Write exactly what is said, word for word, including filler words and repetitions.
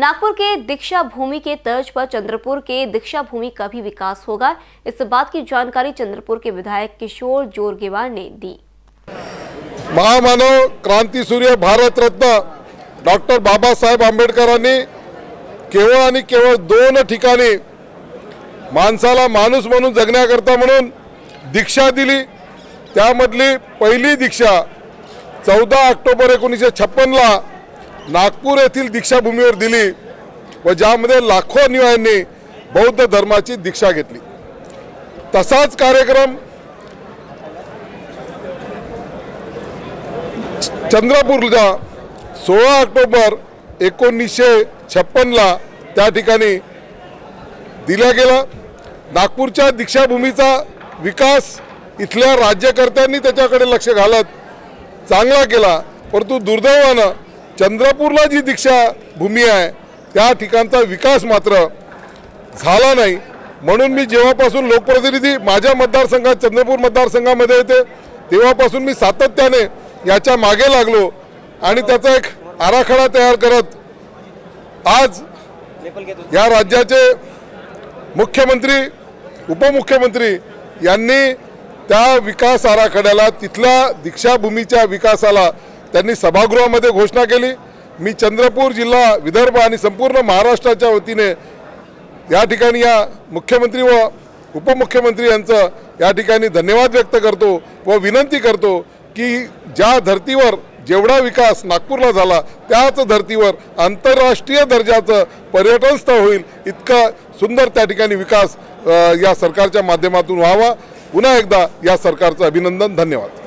नागपुर के दीक्षा भूमि के तर्ज पर चंद्रपुर के दीक्षा भूमि का भी विकास होगा। इस बात की जानकारी चंद्रपुर के विधायक किशोर जोरगेवार ने दी। महामानव क्रांती सूर्य भारत रत्न डॉक्टर बाबासाहेब आंबेडकरांनी केवळ आणि केवळ दोन ठिकाणी माणसाला माणूस म्हणून जगण्याकरता म्हणून दीक्षा दिली। त्यामधली पहिली दीक्षा चौदा ऑक्टोबर एकोणीसशे छप्पन ला नागपूर येथील दीक्षाभूमीवर दिली व ज्यामध्ये लाखो अनुयायांनी बौद्ध धर्माची दीक्षा घेतली। तसाच कार्यक्रम चंद्रपूरला सोळा ऑक्टोबर एकोणीसशे छप्पन ला त्या ठिकाणी दिला गेला। नागपूरच्या दीक्षाभूमीचा विकास इथल्या राज्यकर्त्यांनी त्याच्याकडे लक्ष घालत चांगला केला, परंतु दुर्दैवाने चंद्रपूरला जी दीक्षा भूमी आहे त्या ठिकाणचा विकास मात्र झाला नाही। म्हणून मी जेव्हापासून लोकप्रतिनिधी माझ्या मतदारसंघात चंद्रपूर मतदारसंघामध्ये येते तेव्हापासून मी सातत्याने याच्या मागे लागलो आणि त्याचा एक आराखडा तयार करत आज या राज्याचे मुख्यमंत्री उपमुख्यमंत्री यांनी त्या विकास आराखड्याला तिथल्या दीक्षाभूमीच्या विकासाला त्यांनी सभागृहामध्ये घोषणा केली। मी चंद्रपूर जिल्हा विदर्भ आणि संपूर्ण महाराष्ट्राच्या वतीने या ठिकाणी या मुख्यमंत्री व उपमुख्यमंत्री यांचं या ठिकाणी धन्यवाद व्यक्त करतो व विनंती करतो की ज्या धर्तीवर जेवढा विकास नागपूरला झाला त्याच धर्तीवर आंतरराष्ट्रीय दर्जाचं पर्यटन स्थळ होईल इतका सुंदर त्या ठिकाणी विकास या सरकारच्या माध्यमातून व्हावा। पुन्हा एकदा या सरकारचं अभिनंदन, धन्यवाद।